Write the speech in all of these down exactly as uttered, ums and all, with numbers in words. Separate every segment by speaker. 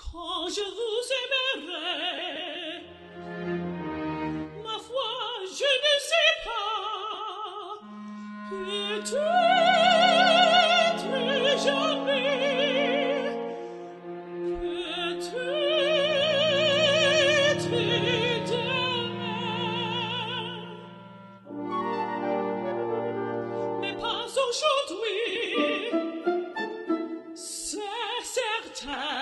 Speaker 1: quand je vous aimerai. Ma foi, je ne sais pas, peut-être jamais, peut-être demain, mais pas aujourd'hui, c'est certain.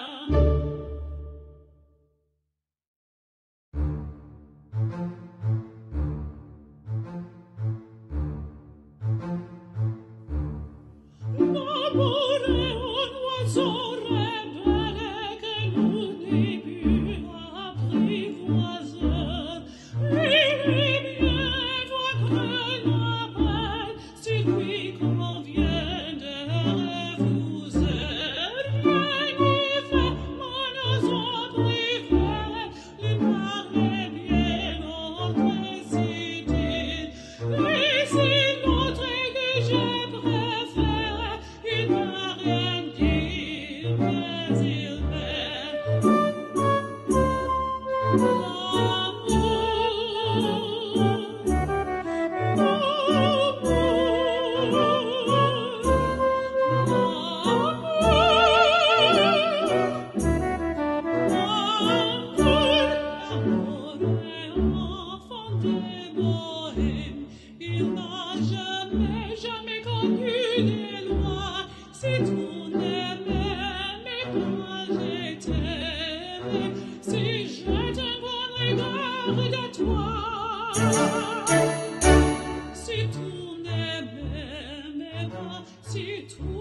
Speaker 1: L'amour est un oiseau rebelle que nous n'est plus apprivoiseur. Il est bien votre label, si lui convient de refuser. Rien n'y fait, mon oiseau privé, lui parle bien notre idée. Et si l'autre est que je préfère, il n'a rien dit, mais il m'aime. L'amour est enfant des bohèmes, il n'a jamais, jamais connu des lois. Si tout n'aimait, mais quand je t'aimais, si je t'aime pour regard de toi, si tout n'aimait, mais pas, si tout